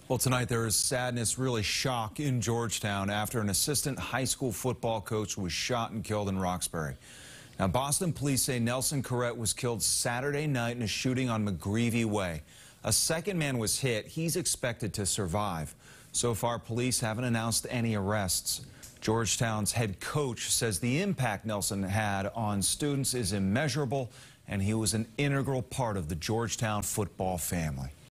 Well, tonight there is sadness, really shock in Georgetown after an assistant high school football coach was shot and killed in Roxbury. Now, Boston police say Nelson Curet was killed Saturday night in a shooting on McGreevy Way. A second man was hit. He's expected to survive. So far, police haven't announced any arrests. Georgetown's head coach says the impact Nelson had on students is immeasurable, and he was an integral part of the Georgetown football family.